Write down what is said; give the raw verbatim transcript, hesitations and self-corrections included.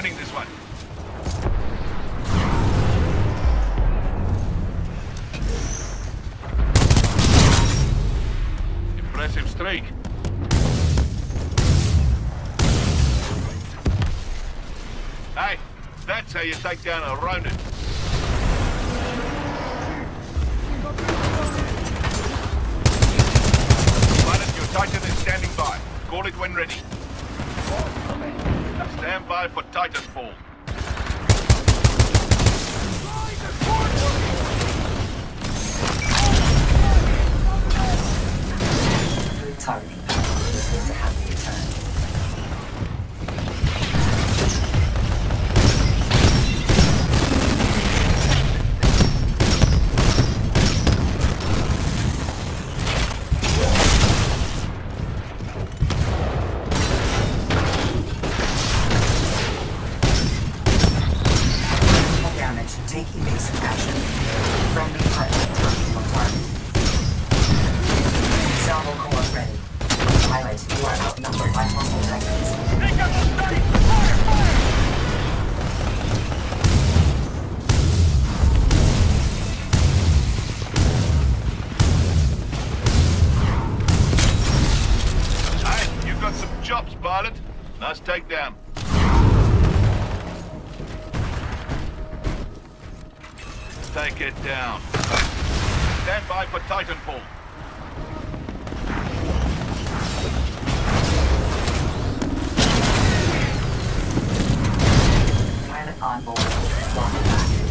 winning this one. Impressive streak. Hey, that's how you take down a Ronin. Pilot, your Titan is standing by. Call it when ready. Stand by for Titanfall. Targeting power is going to have to return. Take evasive action. Friendly pilot targeting on target. Salvo core ready. Pilot, you are outnumbered by hostile Titans. Take up the study! Fire! Fire! Hey, you've got some chops, pilot. Nice takedown. Take it down. Stand by for Titanfall. Pilot on board. Welcome back.